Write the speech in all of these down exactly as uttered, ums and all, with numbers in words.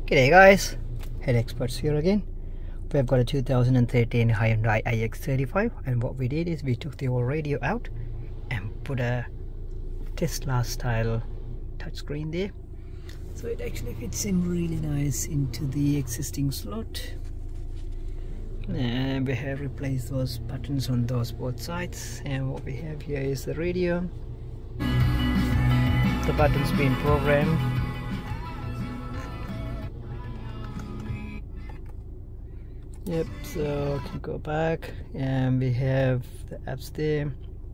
G'day guys, Head Experts here again. We've got a two thousand thirteen Hyundai i X thirty-five, and what we did is we took the old radio out and put a Tesla style touchscreen there, so it actually fits in really nice into the existing slot. And we have replaced those buttons on those both sides, and what we have here is the radio. The buttons being programmed. Yep, so I can go back and we have the apps there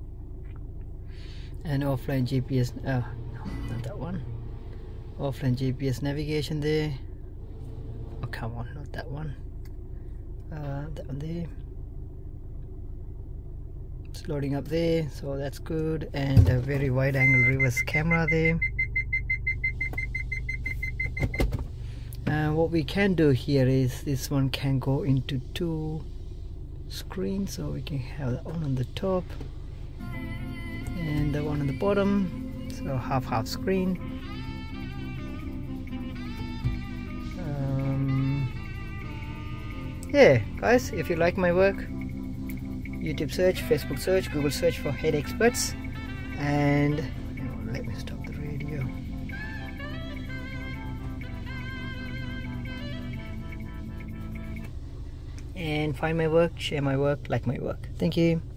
and offline G P S. Oh, no, not that one. Offline G P S navigation there. Oh, come on, not that one. Uh, that one there. It's loading up there, so that's good. And a very wide angle reverse camera there. And what we can do here is this one can go into two screens, so we can have that one on the top and the one on the bottom, so half half screen. Um, yeah guys, if you like my work, YouTube search, Facebook search, Google search for Head Experts, and let me stop the radio. And find my work, share my work, like my work. Thank you.